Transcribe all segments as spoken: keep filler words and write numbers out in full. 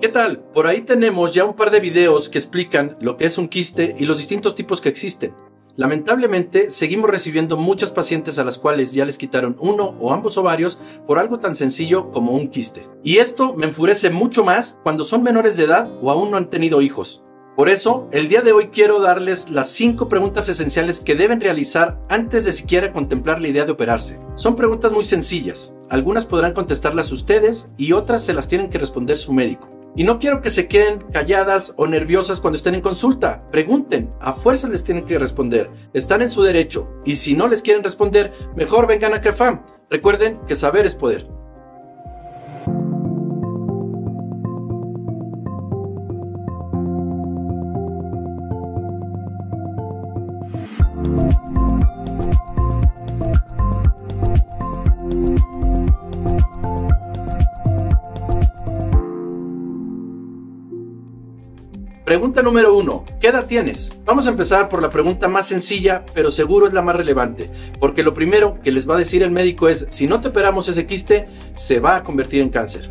¿Qué tal? Por ahí tenemos ya un par de videos que explican lo que es un quiste y los distintos tipos que existen. Lamentablemente, seguimos recibiendo muchas pacientes a las cuales ya les quitaron uno o ambos ovarios por algo tan sencillo como un quiste. Y esto me enfurece mucho más cuando son menores de edad o aún no han tenido hijos. Por eso, el día de hoy quiero darles las cinco preguntas esenciales que deben realizar antes de siquiera contemplar la idea de operarse. Son preguntas muy sencillas. Algunas podrán contestarlas ustedes y otras se las tienen que responder su médico. Y no quiero que se queden calladas o nerviosas cuando estén en consulta. Pregunten, a fuerza les tienen que responder. Están en su derecho. Y si no les quieren responder, mejor vengan a CREFAM. Recuerden que saber es poder. Pregunta número uno. ¿Qué edad tienes? Vamos a empezar por la pregunta más sencilla, pero seguro es la más relevante, porque lo primero que les va a decir el médico es, si no te operamos ese quiste, se va a convertir en cáncer.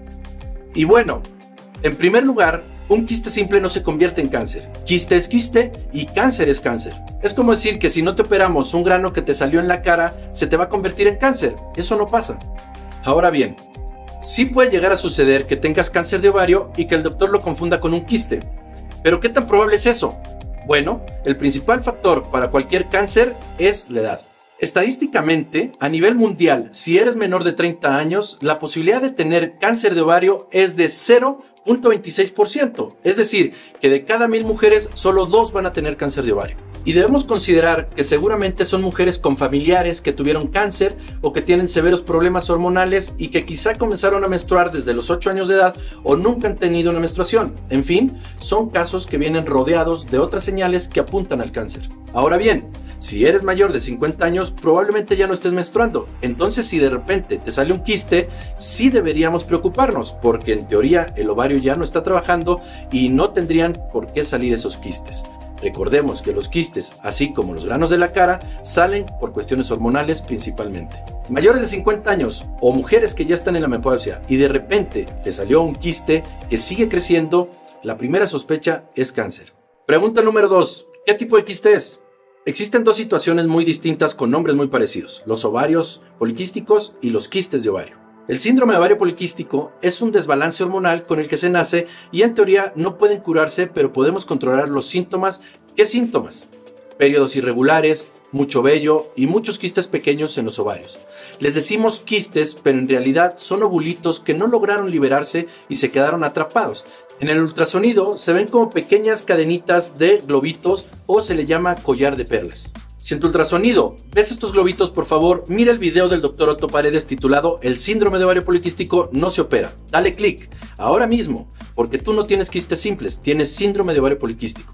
Y bueno, en primer lugar, un quiste simple no se convierte en cáncer. Quiste es quiste y cáncer es cáncer. Es como decir que si no te operamos un grano que te salió en la cara, se te va a convertir en cáncer. Eso no pasa. Ahora bien, sí puede llegar a suceder que tengas cáncer de ovario y que el doctor lo confunda con un quiste. ¿Pero qué tan probable es eso? Bueno, el principal factor para cualquier cáncer es la edad. Estadísticamente, a nivel mundial, si eres menor de treinta años, la posibilidad de tener cáncer de ovario es de cero punto veintiséis por ciento. Es decir, que de cada mil mujeres, solo dos van a tener cáncer de ovario. Y debemos considerar que seguramente son mujeres con familiares que tuvieron cáncer o que tienen severos problemas hormonales y que quizá comenzaron a menstruar desde los ocho años de edad o nunca han tenido una menstruación. En fin, son casos que vienen rodeados de otras señales que apuntan al cáncer. Ahora bien, si eres mayor de cincuenta años, probablemente ya no estés menstruando. Entonces, si de repente te sale un quiste, sí deberíamos preocuparnos, porque en teoría el ovario ya no está trabajando y no tendrían por qué salir esos quistes. Recordemos que los quistes, así como los granos de la cara, salen por cuestiones hormonales principalmente. Mayores de cincuenta años o mujeres que ya están en la menopausia y de repente le salió un quiste que sigue creciendo, la primera sospecha es cáncer. Pregunta número dos. ¿Qué tipo de quiste es? Existen dos situaciones muy distintas con nombres muy parecidos, los ovarios poliquísticos y los quistes de ovario. El síndrome de ovario poliquístico es un desbalance hormonal con el que se nace y en teoría no pueden curarse, pero podemos controlar los síntomas. ¿Qué síntomas? Periodos irregulares, mucho vello y muchos quistes pequeños en los ovarios. Les decimos quistes, pero en realidad son ovulitos que no lograron liberarse y se quedaron atrapados. En el ultrasonido se ven como pequeñas cadenitas de globitos o se le llama collar de perlas. Si en tu ultrasonido ves estos globitos, por favor, mira el video del doctor Otto Paredes titulado El síndrome de ovario poliquístico no se opera. Dale clic ahora mismo, porque tú no tienes quistes simples, tienes síndrome de ovario poliquístico.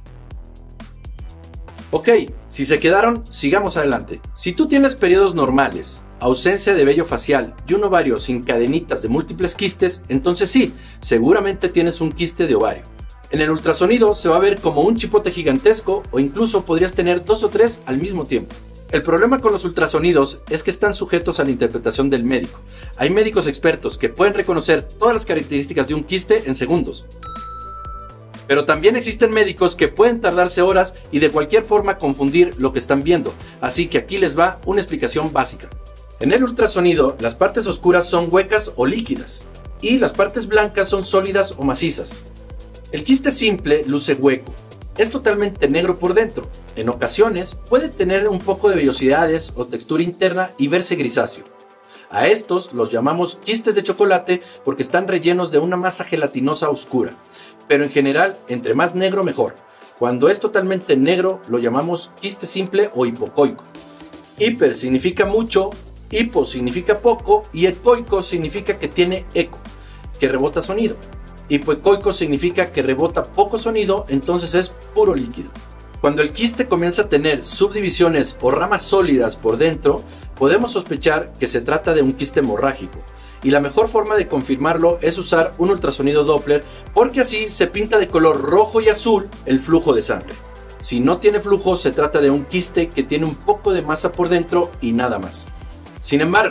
Ok, si se quedaron, sigamos adelante. Si tú tienes periodos normales, ausencia de vello facial y un ovario sin cadenitas de múltiples quistes, entonces sí, seguramente tienes un quiste de ovario. En el ultrasonido se va a ver como un chipote gigantesco o incluso podrías tener dos o tres al mismo tiempo. El problema con los ultrasonidos es que están sujetos a la interpretación del médico. Hay médicos expertos que pueden reconocer todas las características de un quiste en segundos. Pero también existen médicos que pueden tardarse horas y de cualquier forma confundir lo que están viendo. Así que aquí les va una explicación básica. En el ultrasonido, las partes oscuras son huecas o líquidas y las partes blancas son sólidas o macizas. El quiste simple luce hueco. Es totalmente negro por dentro. En ocasiones puede tener un poco de vellosidades o textura interna y verse grisáceo. A estos los llamamos quistes de chocolate porque están rellenos de una masa gelatinosa oscura. Pero en general, entre más negro mejor. Cuando es totalmente negro lo llamamos quiste simple o hipocoico. Hiper significa mucho, hipo significa poco y ecoico significa que tiene eco, que rebota sonido. Hipoecoico significa que rebota poco sonido, entonces es puro líquido. Cuando el quiste comienza a tener subdivisiones o ramas sólidas por dentro, podemos sospechar que se trata de un quiste hemorrágico. Y la mejor forma de confirmarlo es usar un ultrasonido Doppler, porque así se pinta de color rojo y azul el flujo de sangre. Si no tiene flujo, se trata de un quiste que tiene un poco de masa por dentro y nada más. Sin embargo,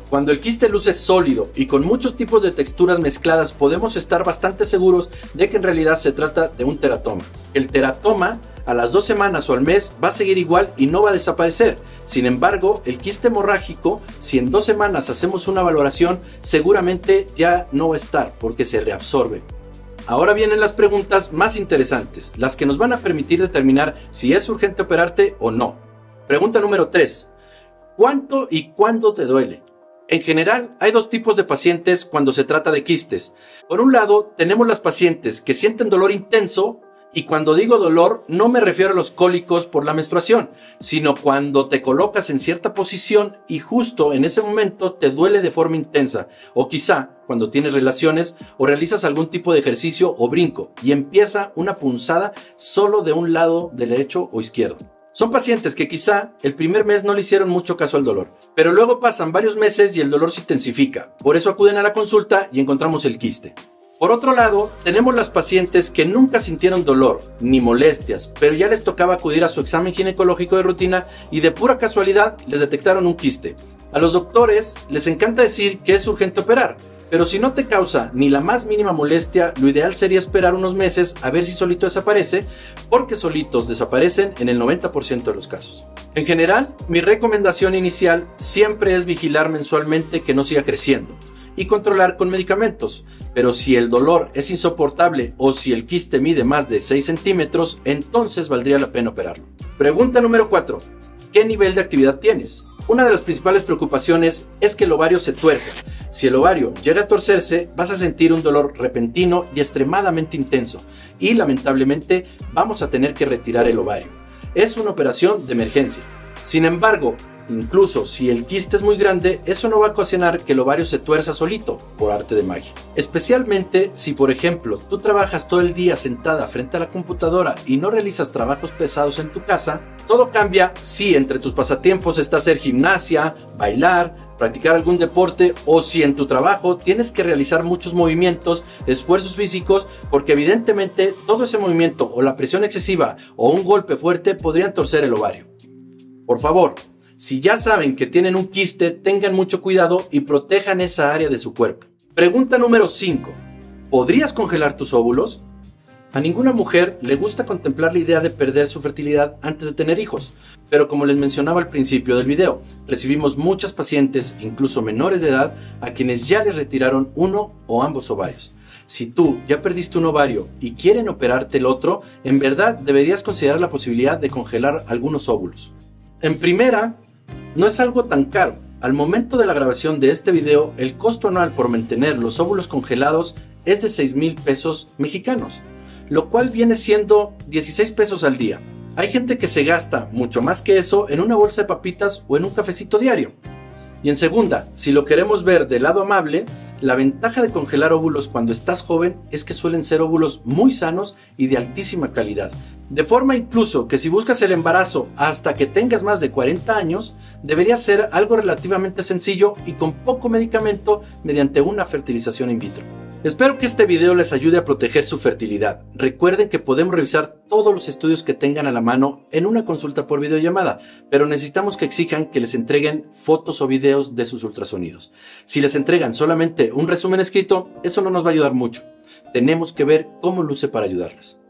Cuando el quiste luce sólido y con muchos tipos de texturas mezcladas, podemos estar bastante seguros de que en realidad se trata de un teratoma. El teratoma a las dos semanas o al mes va a seguir igual y no va a desaparecer. Sin embargo, el quiste hemorrágico, si en dos semanas hacemos una valoración, seguramente ya no va a estar porque se reabsorbe. Ahora vienen las preguntas más interesantes, las que nos van a permitir determinar si es urgente operarte o no. Pregunta número tres. ¿Cuánto y cuándo te duele? En general, hay dos tipos de pacientes cuando se trata de quistes. Por un lado, tenemos las pacientes que sienten dolor intenso, y cuando digo dolor, no me refiero a los cólicos por la menstruación, sino cuando te colocas en cierta posición y justo en ese momento te duele de forma intensa, o quizá cuando tienes relaciones o realizas algún tipo de ejercicio o brinco y empieza una punzada solo de un lado derecho o izquierdo. Son pacientes que quizá el primer mes no le hicieron mucho caso al dolor, pero luego pasan varios meses y el dolor se intensifica. Por eso acuden a la consulta y encontramos el quiste. Por otro lado, tenemos las pacientes que nunca sintieron dolor ni molestias, pero ya les tocaba acudir a su examen ginecológico de rutina y de pura casualidad les detectaron un quiste. A los doctores les encanta decir que es urgente operar, pero si no te causa ni la más mínima molestia, lo ideal sería esperar unos meses a ver si solito desaparece, porque solitos desaparecen en el noventa por ciento de los casos. En general, mi recomendación inicial siempre es vigilar mensualmente que no siga creciendo y controlar con medicamentos, pero si el dolor es insoportable o si el quiste mide más de seis centímetros, entonces valdría la pena operarlo. Pregunta número cuatro. ¿Qué nivel de actividad tienes? Una de las principales preocupaciones es que el ovario se tuerza. Si el ovario llega a torcerse, vas a sentir un dolor repentino y extremadamente intenso, y lamentablemente vamos a tener que retirar el ovario. Es una operación de emergencia. Sin embargo, incluso si el quiste es muy grande, eso no va a ocasionar que el ovario se tuerza solito, por arte de magia. Especialmente si, por ejemplo, tú trabajas todo el día sentada frente a la computadora y no realizas trabajos pesados en tu casa. Todo cambia si entre tus pasatiempos está hacer gimnasia, bailar, practicar algún deporte, o si en tu trabajo tienes que realizar muchos movimientos, esfuerzos físicos, porque evidentemente todo ese movimiento o la presión excesiva o un golpe fuerte podrían torcer el ovario. Por favor, si ya saben que tienen un quiste, tengan mucho cuidado y protejan esa área de su cuerpo. Pregunta número cinco. ¿Podrías congelar tus óvulos? A ninguna mujer le gusta contemplar la idea de perder su fertilidad antes de tener hijos, pero como les mencionaba al principio del video, recibimos muchas pacientes, incluso menores de edad, a quienes ya les retiraron uno o ambos ovarios. Si tú ya perdiste un ovario y quieren operarte el otro, en verdad deberías considerar la posibilidad de congelar algunos óvulos. En primera, no es algo tan caro. Al momento de la grabación de este video, el costo anual por mantener los óvulos congelados es de seis mil pesos mexicanos, lo cual viene siendo dieciséis pesos al día. Hay gente que se gasta mucho más que eso en una bolsa de papitas o en un cafecito diario. Y en segunda, si lo queremos ver del lado amable, la ventaja de congelar óvulos cuando estás joven es que suelen ser óvulos muy sanos y de altísima calidad. De forma incluso que si buscas el embarazo hasta que tengas más de cuarenta años, debería ser algo relativamente sencillo y con poco medicamento mediante una fertilización in vitro. Espero que este video les ayude a proteger su fertilidad. Recuerden que podemos revisar todos los estudios que tengan a la mano en una consulta por videollamada, pero necesitamos que exijan que les entreguen fotos o videos de sus ultrasonidos. Si les entregan solamente un resumen escrito, eso no nos va a ayudar mucho. Tenemos que ver cómo luce para ayudarles.